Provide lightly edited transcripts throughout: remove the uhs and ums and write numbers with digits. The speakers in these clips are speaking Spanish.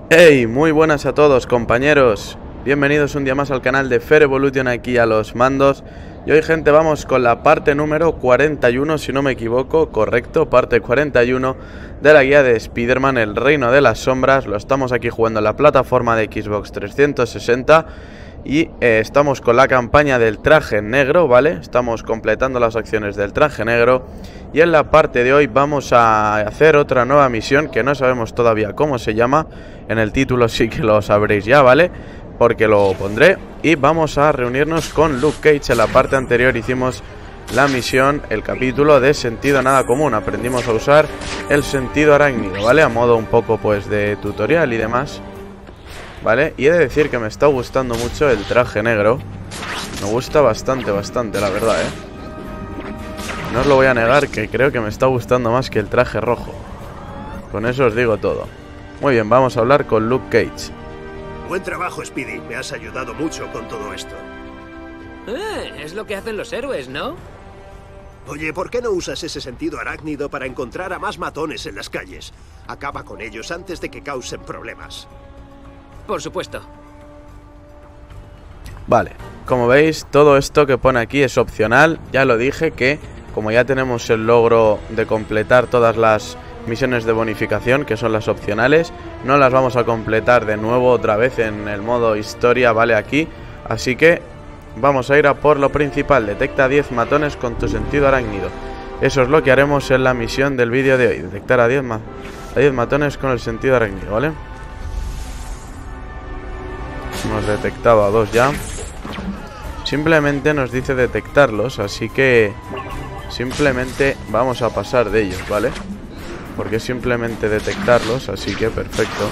Hey, muy buenas a todos, compañeros. Bienvenidos un día más al canal de Fair Evolution, aquí a los mandos. Y hoy, gente, vamos con la parte número 41, si no me equivoco, correcto, parte 41 de la guía de Spider-Man, el Reino de las Sombras. Lo estamos aquí jugando en la plataforma de Xbox 360 y estamos con la campaña del traje negro, ¿vale? Estamos completando las acciones del traje negro. Y en la parte de hoy vamos a hacer otra nueva misión que no sabemos todavía cómo se llama. En el título sí que lo sabréis ya, ¿vale? Porque lo pondré. Y vamos a reunirnos con Luke Cage. En la parte anterior hicimos la misión, el capítulo de sentido nada común. Aprendimos a usar el sentido arácnido, ¿vale? A modo un poco pues de tutorial y demás, ¿vale? Y he de decir que me está gustando mucho el traje negro. Me gusta bastante, la verdad, ¿eh? No os lo voy a negar, que creo que me está gustando más que el traje rojo. Con eso os digo todo. Muy bien, vamos a hablar con Luke Cage. Buen trabajo, Speedy. Me has ayudado mucho con todo esto. Es lo que hacen los héroes, ¿no? Oye, ¿por qué no usas ese sentido arácnido para encontrar a más matones en las calles? Acaba con ellos antes de que causen problemas. Por supuesto. Vale, como veis, todo esto que pone aquí es opcional. Ya lo dije que, como ya tenemos el logro de completar todas las misiones de bonificación, que son las opcionales, no las vamos a completar de nuevo otra vez en el modo historia, ¿vale? Aquí, así que vamos a ir a por lo principal. Detecta 10 matones con tu sentido arácnido. Eso es lo que haremos en la misión del vídeo de hoy. Detectar a 10 matones con el sentido arácnido, ¿vale? Hemos detectado a 2 ya. Simplemente nos dice detectarlos, así que simplemente vamos a pasar de ellos, ¿vale? Porque es simplemente detectarlos, así que perfecto.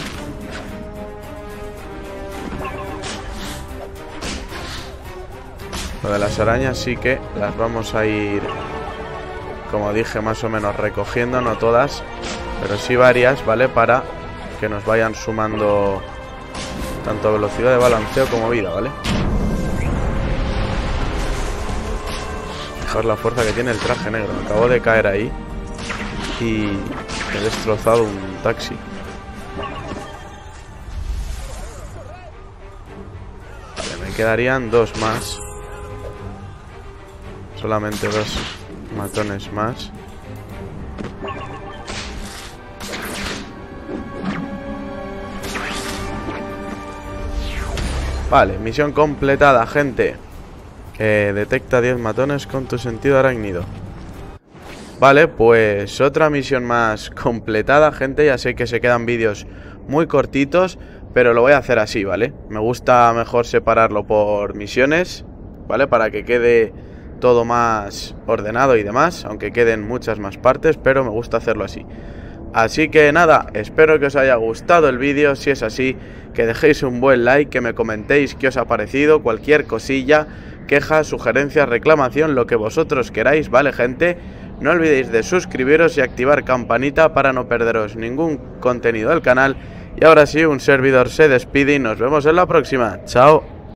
Lo de las arañas sí que las vamos a ir, como dije, más o menos recogiendo, no todas, pero sí varias, ¿vale? Para que nos vayan sumando tanto velocidad de balanceo como vida, ¿vale? Fijaos la fuerza que tiene el traje negro. Acabo de caer ahí y he destrozado un taxi. Vale, me quedarían 2 más. Solamente 2 matones más. Vale, misión completada, gente. Detecta 10 matones con tu sentido arácnido. Vale, pues otra misión más completada, gente. Ya sé que se quedan vídeos muy cortitos, pero lo voy a hacer así, ¿vale? Me gusta mejor separarlo por misiones, ¿vale? Para que quede todo más ordenado y demás, aunque queden muchas más partes, pero me gusta hacerlo así. Así que nada, espero que os haya gustado el vídeo. Si es así, que dejéis un buen like, que me comentéis qué os ha parecido, cualquier cosilla, queja, sugerencia, reclamación, lo que vosotros queráis, ¿vale, gente? No olvidéis de suscribiros y activar campanita para no perderos ningún contenido del canal. Y ahora sí, un servidor se despide y nos vemos en la próxima. Chao.